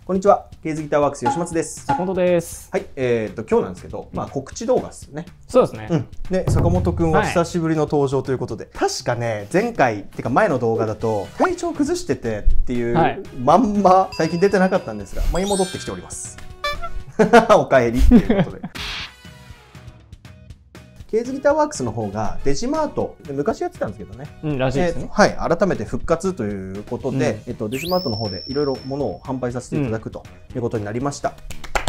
こんにちは。ケーズギターワークス吉松です。 坂本です。 はい。今日なんですけど、告知動画ですよね。 そうですね。 で、坂本くんは久しぶりの登場ということで、確かね、前回、ってか前の動画だと、体調崩しててっていう、まんま最近出てなかったんですが、舞い戻ってきております。おかえりっていうことで。ケーズギターワークスの方がデジマートで昔やってたんですけどね、 らしいですね。 はい、改めて復活ということで、デジマートの方でいろいろ物を販売させていただくということになりました。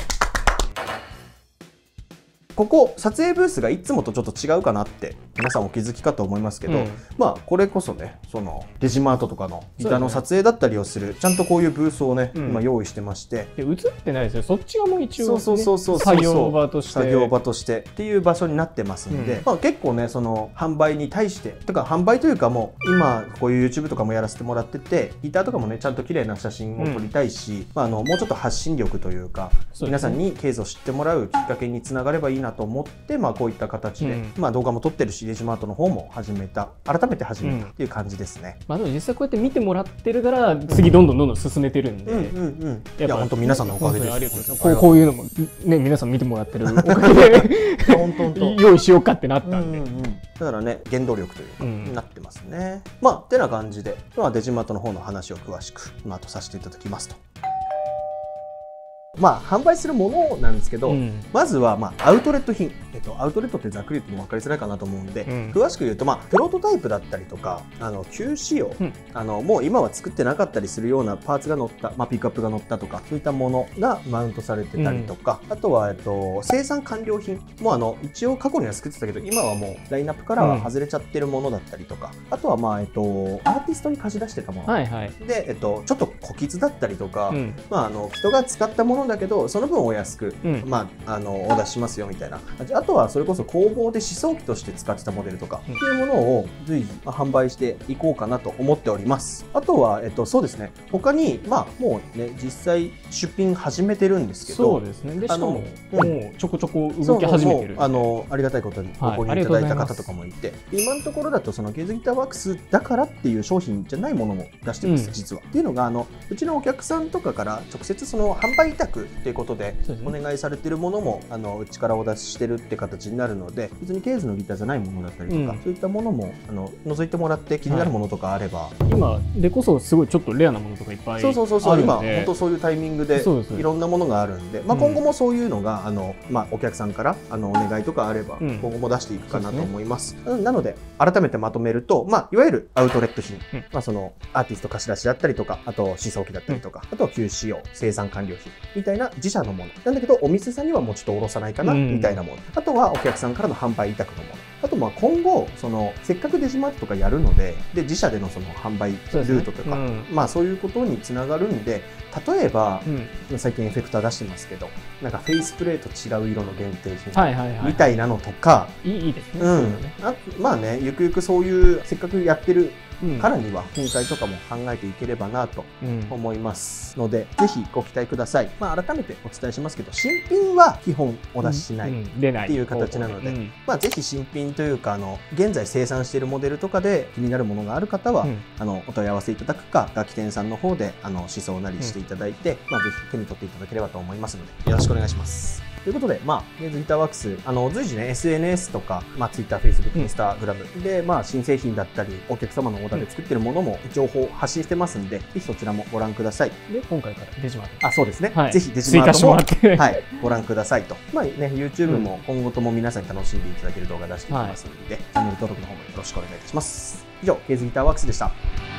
ここ撮影ブースがいつもとちょっと違うかなって皆さんお気づきかと思いますけど、これこそね、そのデジマートとかのギターの撮影だったりをする、ちゃんとこういうブースをね、今用意してまして、 映ってないですよ。そっち側も一応作業場としてっていう場所になってますんで、結構ね、その販売に対して販売というか、もう今こういう YouTube とかもやらせてもらってて、ギターとかもねちゃんと綺麗な写真を撮りたいし、もうちょっと発信力というか、皆さんにケーズを知ってもらうきっかけにつながればいいなと思って、こういった形で、動画も撮ってるし、デジマートの方も改めて始めたっていう感じですね。 でも実際こうやって見てもらってるから、次どんどん進めてるんで、 いや本当皆さんのおかげです。 こういうのもね、皆さん見てもらってるおかげで用意しようかってなったんで、 だからね、原動力というかになってますね。ってな感じで、デジマートの方の話を詳しくこの後させていただきますと。販売するものなんですけど、まずはアウトレット品、アウトレットってざっくり言っても分かりづらいかなと思うんで、詳しく言うとプロトタイプだったりとか旧仕様、もう今は作ってなかったりするようなパーツが載った、ピックアップが載ったとかそういったものがマウントされてたりとか、あとは生産完了品も一応過去には作ってたけど今はもうラインナップからは外れちゃってるものだったりとか、あとはアーティストに貸し出してたもので、ちょっと小傷だったりとか、人が使ったものだけどその分お安く、お出ししますよみたいな。あとはそれこそ工房で試奏機として使ってたモデルとかっていうものを随時販売していこうかなと思っております。あとはそうですね、他にもうね実際出品始めてるんですけど、 そうですね。でしかももうちょこちょこ動き始めてる。 ありがたいことにご購入いただいた方とかもいて、今のところだとそのケーズギターワークスだからっていう商品じゃないものも出してます、実は。っていうのがうちのお客さんとかから直接その販売委託っていうことでお願いされているものもうちからお出ししてるって形になるので、別にケーズのギターじゃないものだったりとか、そういったものも覗いてもらって気になるものとかあれば、 今でこそすごいちょっとレアなものとかいっぱいあるんで、 今本当そういうタイミングでいろんなものがあるんで、今後もそういうのがお客さんからお願いとかあれば今後も出していくかなと思います。なので改めてまとめると、いわゆるアウトレット品、そのアーティスト貸し出しだったりとか、あと試奏機だったりとか、あとは旧仕様生産完了品みたいな自社のものなんだけど、お店さんにはもうちょっとおろさないかなみたいなもの、あとはお客さんからの販売委託のもの、あと今後せっかくデジマートとかやるので、自社でのその販売ルートとか、そういうことにつながるんで、例えば、最近エフェクター出してますけど、なんかフェイスプレート違う色の限定品みたいなのとか、 いいですね。ゆくゆくそういうせっかくやってるからには品質とかも考えていければなと思いますので、ぜひご期待ください。改めてお伝えしますけど、新品は基本お出ししないっていう形なので、ぜひ新品というか現在生産しているモデルとかで気になるものがある方はお問い合わせいただくか、楽器店さんの方で試奏なりしていただいて、ぜひ手に取っていただければと思いますので、よろしくお願いします。ということで、ケーズギターワークス、随時ね、SNS とか、Twitter、Facebook、Instagram で、新製品だったり、お客様のオーダーで作ってるものも情報を発信してますんで、ぜひそちらもご覧ください。 で、今回からデジマート。 そうですね。ぜひデジマートもご覧くださいと。YouTube も今後とも皆さんに楽しんでいただける動画出していきますので、チャンネル登録の方もよろしくお願いいたします。以上、ケーズギターワークスでした。